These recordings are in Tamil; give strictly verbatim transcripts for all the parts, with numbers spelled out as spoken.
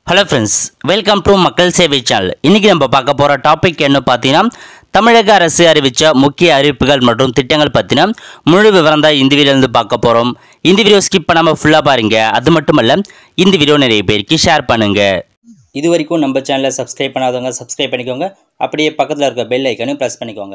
Hello friends, welcome to makkalsevai channel. இன்னைக்கு நம்ம பார்க்க போற டாபிக் என்ன பார்த்தீங்கன்னா தமிழக அரசு அறிவிச்ச முக்கிய அறிவிப்புகள் மற்றும் திட்டங்கள் பத்தின முழு விவரம் தான் இந்த வீடியோல இருந்து பார்க்க போறோம். இந்த வீடியோ ஸ்கிப் பண்ணாம ஃபுல்லா பாருங்க. அது மட்டுமல்ல இந்த வீடியோ நிறைய பேருக்கு ஷேர் பண்ணுங்க. இதுவரைக்கும் நம்ம சேனலை சப்ஸ்கிரைப் பண்ணாதவங்க சப்ஸ்கிரைப் பண்ணிக்கோங்க. அப்படியே பக்கத்துல இருக்க பெல் ஐகானையும் பிரஸ் பண்ணிக்கோங்க.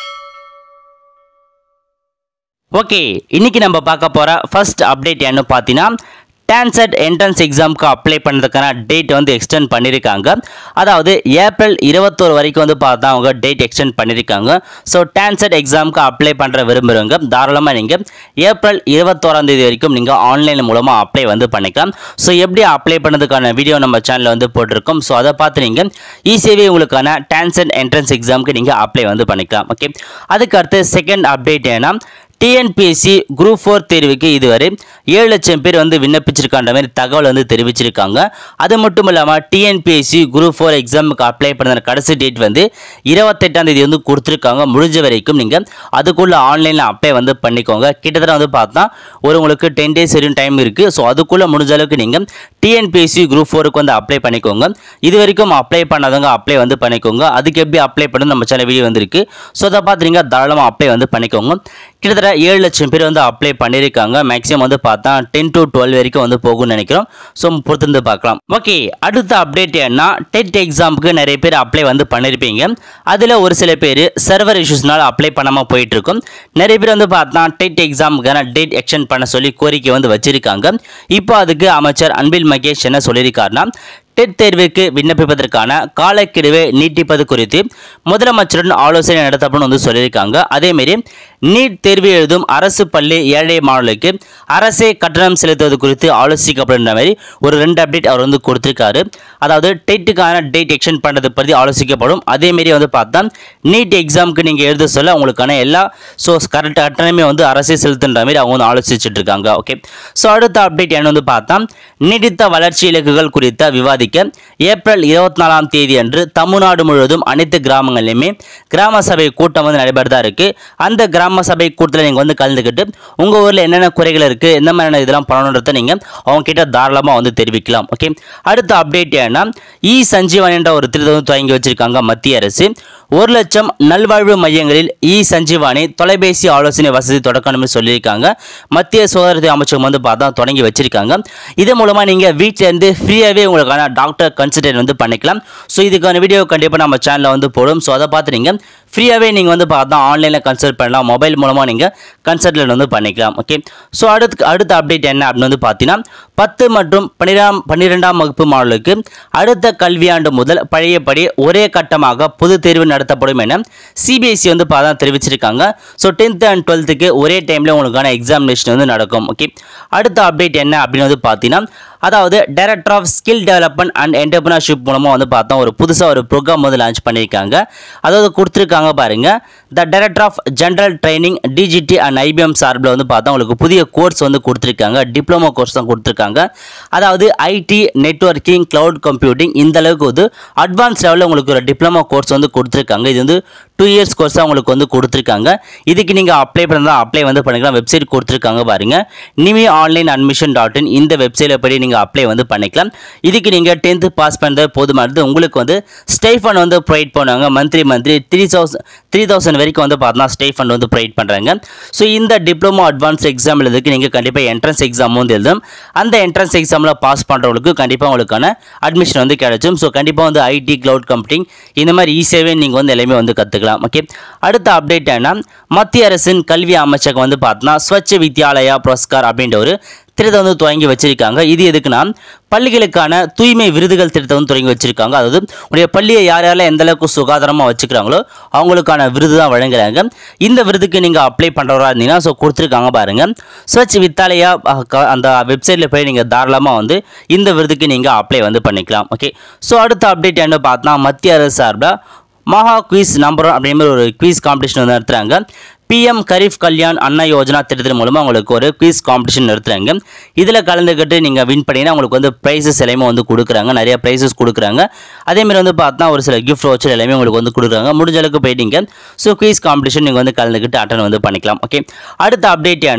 ஓகே, இன்னைக்கு நம்ம பார்க்க போற ஃபர்ஸ்ட் அப்டேட் என்ன பார்த்தீங்கன்னா டான்செட் என்ட்ரன்ஸ் எக்ஸாமுக்கு அப்ளை பண்ணுறதுக்கான டேட் வந்து எக்ஸ்டெண்ட் பண்ணியிருக்காங்க. அதாவது ஏப்ரல் இருபத்தொரு வரைக்கும் வந்து பார்த்தா அவங்க டேட் எக்ஸ்டெண்ட் பண்ணியிருக்காங்க. ஸோ டான்செட் எக்ஸாமுக்கு அப்ளை பண்ணுற விரும்புகிறவங்க தாராளமாக நீங்கள் ஏப்ரல் இருபத்தோராம் தேதி வரைக்கும் நீங்கள் ஆன்லைன் மூலமாக அப்ளை வந்து பண்ணிக்கலாம். ஸோ எப்படி அப்ளை பண்ணதுக்கான வீடியோ நம்ம சேனலில் வந்து போட்டிருக்கோம். ஸோ அதை பார்த்து நீங்கள் ஈஸியாகவே உங்களுக்கான டான்செட் என்ட்ரன்ஸ் எக்ஸாமுக்கு நீங்கள் அப்ளை வந்து பண்ணிக்கலாம். ஓகே, அதுக்கு அடுத்து செகண்ட் அப்டேட் ஏன்னா T N P S C group four தேர்வுக்கு இதுவரை ஏழு லட்சம் பேர் வந்து விண்ணப்பிச்சிருக்கான்ற மாதிரி தகவல் வந்து தெரிவிச்சிருக்காங்க. அது மட்டும் இல்லாமல் T N P S C group four எக்ஸாமுக்கு அப்ளை பண்ண கடைசி டேட் வந்து இருபத்தெட்டாம் தேதி வந்து கொடுத்துருக்காங்க. முடிஞ்ச வரைக்கும் நீங்கள் அதுக்குள்ளே ஆன்லைனில் அப்ளை வந்து பண்ணிக்கோங்க. கிட்டத்தட்ட வந்து பார்த்தா ஒரு உங்களுக்கு டென் டேஸ் வரையும் டைம் இருக்குது. ஸோ அதுக்குள்ளே முடிஞ்ச அளவுக்கு நீங்கள் T N P S C group ஃபோருக்கு வந்து அப்ளை பண்ணிக்கோங்க. இது வரைக்கும் அப்ளை பண்ணாதவங்க அப்ளை வந்து பண்ணிக்கோங்க. அதுக்கு எப்படி அப்ளை பண்ணணும் நம்ம சேனல் வீடியோ வந்துருக்கு. ஸோ அதை பார்த்துறீங்க தாராளமாக அப்ளை வந்து பண்ணிக்கோங்க. கிட்டத்தட்ட ஏழு லட்சம் பேர் வந்து அப்ளை பண்ணியிருக்காங்க. மேக்ஸிமம் வந்து பார்த்தா டென் டு டுவெல் வரைக்கும் வந்து போகும்னு நினைக்கிறோம். ஸோ பொறுத்து பார்க்கலாம். ஓகே, அடுத்த அப்டேட் என்ன டெட் எக்ஸாமுக்கு நிறைய பேர் அப்ளை வந்து பண்ணியிருப்பீங்க. அதில் ஒரு சில பேர் சர்வர் இஷ்யூஸ்னால அப்ளை பண்ணாமல் போயிட்டு இருக்கும். நிறைய பேர் வந்து பார்த்தா டெட் எக்ஸாமுக்கான டேட் எக்ஸ்டெண்ட் பண்ண சொல்லி கோரிக்கை வந்து வச்சிருக்காங்க. இப்போ அதுக்கு அமைச்சர் அன்பில் மகேஷ் என்ன சொல்லியிருக்காருன்னா டெட் தேர்வுக்கு விண்ணப்பிப்பதற்கான காலக்கெடுவை நீட்டிப்பது குறித்து முதலமைச்சருடன் ஆலோசனை நடத்தப்படும் வந்து சொல்லியிருக்காங்க. அதேமாரி நீட் தேர்வு எழுதும் அரசு பள்ளி ஏழை மாணவர்களுக்கு அரசே கட்டணம் செலுத்துவது குறித்து ஆலோசிக்கப்படுற மாதிரி ஒரு ரெண்டு அப்டேட் அவர் வந்து கொடுத்திருக்காரு. அதாவது டெட்டுக்கான டேட் எக்ஸ்டெண்ட் பண்ணுறது பற்றி ஆலோசிக்கப்படும். அதேமாரி வந்து பார்த்தா நீட் எக்ஸாமுக்கு நீங்கள் எழுத சொல்ல உங்களுக்கான எல்லா ஸோ கரெக்ட் கட்டணமே வந்து அரசே செலுத்துன்ற மாதிரி அவங்க வந்து ஆலோசிச்சுட்டு இருக்காங்க. ஓகே, ஸோ அடுத்த அப்டேட் என்ன வந்து பார்த்தா நீடித்த வளர்ச்சி இலக்குகள் குறித்த விவாதிக்க ஏப்ரல் இருபத்தி நாலாம் தேதி அன்று தமிழ்நாடு முழுவதும் அனைத்து கிராமங்களிலுமே கிராம சபை கூட்டம் வந்து நடைபெறதா இருக்கு. அந்த கிராம சபை கூட்டத்தில் நீங்கள் வந்து கலந்துக்கிட்டு உங்கள் ஊரில் என்னென்ன குறைகள் இருக்குது எந்த மாதிரியான இதெல்லாம் பண்ணணுன்றதை நீங்கள் அவங்க கிட்ட தாராளமாக வந்து தெரிவிக்கலாம். ஓகே, அடுத்த அப்டேட் ஏன்னா இ சஞ்சீவன் என்ற ஒரு திட்டத்தை வந்து தொடங்கி வச்சிருக்காங்க மத்திய அரசு. ஒரு லட்சம் நல்வாழ்வு மையங்களில் இ சஞ்சீவானி தொலைபேசி ஆலோசனை வசதி தொடக்கணும்னு சொல்லியிருக்காங்க. மத்திய சுகாதாரத்துறை அமைச்சகம் வந்து பார்த்தா தொடங்கி வச்சிருக்காங்க. இதன் மூலமாக நீங்கள் வீட்டிலேருந்து ஃப்ரீயாகவே உங்களுக்கான டாக்டர் கன்சல்டேட் வந்து பண்ணிக்கலாம். ஸோ இதுக்கான வீடியோ கண்டிப்பாக நம்ம சேனலில் வந்து போடும். ஸோ அதை பார்த்து நீங்கள் ஃப்ரீயாகவே நீங்கள் வந்து பார்த்தா ஆன்லைனில் கன்சல்ட் பண்ணலாம். மொபைல் மூலமாக நீங்கள் கன்சல்டேட் வந்து பண்ணிக்கலாம். ஓகே, ஸோ அடுத்து அடுத்த அப்டேட் என்ன அப்படின்னு வந்து பார்த்தீங்கன்னா பத்து மற்றும் பன்னிரெண்டாம் பன்னிரெண்டாம் வகுப்பு மாணவர்களுக்கு அடுத்த கல்வியாண்டு முதல் பழையபடி ஒரே கட்டமாக பொது தேர்வு நடத்தப்படும் என C B S E வந்து பார்த்தா தெரிவிச்சிருக்காங்க. ஸோ டென்த் அண்ட் டுவெல்த்துக்கு ஒரே டைமில் உங்களுக்கான எக்ஸாமினேஷன் வந்து நடக்கும். ஓகே, அடுத்த அப்டேட் என்ன அப்படின்னு வந்து பார்த்தீங்கன்னா அதாவது director of skill development and entrepreneurship மூலமாக வந்து பார்த்தா ஒரு புதுசாக ஒரு ப்ரோக்ராம் வந்து லான்ச் பண்ணியிருக்காங்க. அதாவது கொடுத்துருக்காங்க பாருங்க, the director of general training D G T and I B M சார்பில் வந்து பார்த்தா உங்களுக்கு புதிய கோர்ஸ் வந்து கொடுத்துருக்காங்க. டிப்ளமோ கோர்ஸ் தான் கொடுத்துருக்காங்க. அதாவது ஐடி நெட்வொர்க்கிங் கிளவுட் கம்ப்யூட்டிங் இந்த அளவுக்கு வந்து அட்வான்ஸ் லெவலில் உங்களுக்கு ஒரு டிப்ளமோ கோர்ஸ் வந்து கொடுத்துருக்காங்க. இது வந்து டூ இயர்ஸ் கோர்ஸாக உங்களுக்கு வந்து கொடுத்துருக்காங்க. இதுக்கு நீங்கள் அப்ளை பண்ணால் அப்ளை வந்து பண்ணிக்கலாம். வெப்சைட் கொடுத்துருக்காங்க பாருங்க, Nimi online admission dot in இந்த வெப்சைட்டில் படி நீங்கள் அப்ளை வந்து பண்ணிக்கலாம். இதுக்கு நீங்கள் டென்த்து பாஸ் பண்ணுறது போதுமானது. உங்களுக்கு வந்து ஸ்டைஃபண்ட் வந்து ப்ரொவைட் பண்ணுவாங்க. Monthly monthly three thousand three thousand வரைக்கும் வந்து பார்த்தா ஸ்டைஃபண்ட் வந்து ப்ரொவைட் பண்ணுறாங்க. ஸோ இந்த டிப்ளமோ அட்வான்ஸ் எக்ஸாம் எழுதுக்கு நீங்கள் கண்டிப்பாக என்ட்ரன்ஸ் எக்ஸாம் வந்து எழுதும். அந்த என்ட்ரன்ஸ் எக்ஸாமில் பாஸ் பண்ணுறவங்களுக்கு கண்டிப்பாக உங்களுக்கான அட்மிஷன் வந்து கிடைக்கும். ஸோ கண்டிப்பாக வந்து ஐடி கிளவுட் கம்ப்யூட்டிங் இந்த மாதிரி ஈஸியாகவே நீங்கள் வந்து எல்லாமே வந்து கற்றுக்கலாம். ஓகே, அடுத்த அப்டேட் என்ன மத்திய அரசின் கல்வி அமைச்சகம் வந்து பார்த்தா ஸ்வச் வித்யாலயா புரஸ்கார் அப்படின்ற ஒரு திட்டத்தை வந்து தொடங்கி வச்சிருக்காங்க. இது எதுக்குன்னா பள்ளிகளுக்கான தூய்மை விருதுகள் திட்டத்தை வந்து தொடங்கி வச்சிருக்காங்க. அதாவது உடைய பள்ளியை யார் யாரெல்லாம் எந்த அளவுக்கு சுகாதாரமாக வச்சுக்கிறாங்களோ அவங்களுக்கான விருது தான் வழங்குறாங்க. இந்த விருதுக்கு நீங்கள் அப்ளை பண்ணுறவராக இருந்தீங்கன்னா ஸோ கொடுத்துருக்காங்க பாருங்க, ஸ்வச் வித்யாலயா அந்த வெப்சைட்டில் போய் நீங்கள் தாராளமாக வந்து இந்த விருதுக்கு நீங்கள் அப்ளை வந்து பண்ணிக்கலாம். ஓகே, ஸோ அடுத்த அப்டேட் என்ன பார்த்தா மத்திய அரசு சார்பில் மகா குவிஸ் நம்பர் அப்படிங்கிற ஒரு குவிஸ் காம்படிஷன் வந்து நடத்துகிறாங்க. P M கரீஃப் கல்யாண் அண்ணா யோஜனா திட்டத்தின் மூலமாக உங்களுக்கு ஒரு குவிஸ் காம்படிஷன் நடத்துகிறாங்க. இதில் கலந்துக்கிட்டு நீங்கள் வின் பண்ணிங்கன்னா உங்களுக்கு வந்து ப்ரைஸஸ் எல்லாமே வந்து கொடுக்குறாங்க. நிறைய ப்ரைஸஸ் கொடுக்குறாங்க. அதேமாதிரி வந்து பார்த்தா ஒரு சில கிஃப்ட் வச்சு எல்லாமே உங்களுக்கு வந்து கொடுக்குறாங்க. முடிஞ்ச அளவுக்கு போயிட்டீங்க. ஸோ குவிஸ் காம்படிஷன் நீங்கள் வந்து கலந்துக்கிட்டு அட்டன் வந்து பண்ணிக்கலாம். ஓகே, அடுத்த அப்டேட் ஏன்னா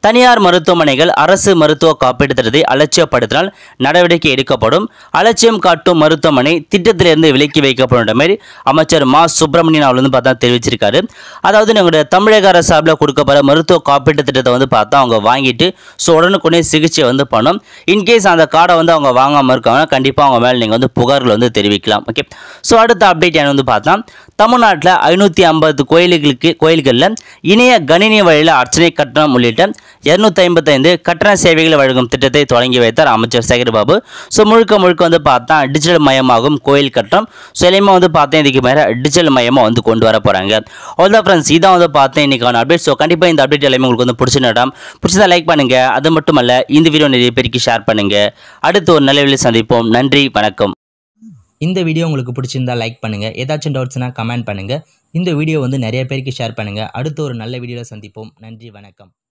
தனியார் மருத்துவமனைகள் அரசு மருத்துவ காப்பீட்டு திட்டத்தை அலட்சியப்படுத்தினால் நடவடிக்கை எடுக்கப்படும். அலட்சியம் காட்டும் மருத்துவமனை திட்டத்திலிருந்து விலக்கி வைக்கப்படும் மாதிரி அமைச்சர் மா சுப்பிரமணியன் அவர்கள் வந்து பார்த்தா தெரிவிச்சிருக்காரு. அதாவது நம்முடைய தமிழக அரசு சார்பில் கொடுக்கப்படுற மருத்துவ காப்பீட்டு திட்டத்தை வந்து பார்த்தா அவங்க வாங்கிட்டு ஸோ உடனுக்குடனே சிகிச்சை வந்து பண்ணும். இன்கேஸ் அந்த கார்டை வந்து அவங்க வாங்காமல் இருக்காங்கன்னா கண்டிப்பாக அவங்க மேலே நீங்கள் வந்து புகார்கள் வந்து தெரிவிக்கலாம். ஓகே, ஸோ அடுத்த அப்டேட் என்ன வந்து பார்த்தா தமிழ்நாட்டில் ஐநூற்றி ஐம்பது கோயில்களுக்கு கோயில்களில் இணைய கணினி வழியில் அர்ச்சனை கட்டணம் உள்ளிட்ட இருநூத்தி ஐம்பத்தைந்து கட்டண சேவைகளை வழங்கும் திட்டத்தை தொடங்கி வைத்தார் அமைச்சர் சேகர்பாபு. ஸோ முழுக்க முழுக்க வந்து பார்த்தா டிஜிட்டல் மயமாகும் கோயில் கட்டணம். ஸோ எல்லாமே வந்து பார்த்தேன் இதுக்கு மேலே டிஜிட்டல் மயமாக வந்து கொண்டு வர போகிறாங்க. அவ்வளோதான் ஃப்ரெண்ட்ஸ், இதான் வந்து பார்த்தேன் இன்னைக்கான அப்டேட். ஸோ கண்டிப்பாக இந்த அப்டேட் எல்லாமே உங்களுக்கு வந்து பிடிச்சிருந்தா பிடிச்சதா லைக் பண்ணுங்க. அது மட்டும் அல்ல இந்த வீடியோ நிறைய பேருக்கு ஷேர் பண்ணுங்க. அடுத்து ஒரு நல்ல வீடியோவில் சந்திப்போம். நன்றி, வணக்கம். இந்த வீடியோ உங்களுக்கு பிடிச்சிருந்தா லைக் பண்ணுங்கள். ஏதாச்சும் டவுட்ஸ்னால் கமெண்ட் பண்ணுங்கள். இந்த வீடியோ வந்து நிறைய பேருக்கு ஷேர் பண்ணுங்கள். அடுத்து ஒரு நல்ல வீடியோவில் சந்திப்போம். நன்றி, வணக்கம்.